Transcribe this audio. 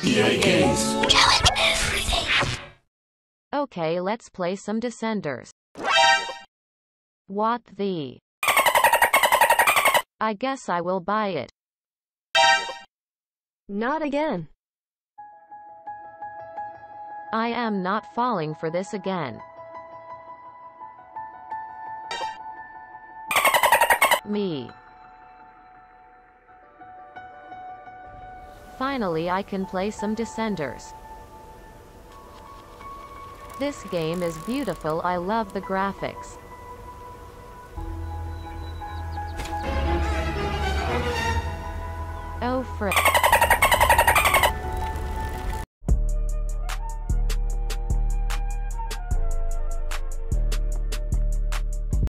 EA Games. Challenge everything. Okay, let's play some Descenders. What the? I guess I will buy it. Not again. I am not falling for this again. Me. Finally, I can play some Descenders. This game is beautiful. I love the graphics. Oh frick.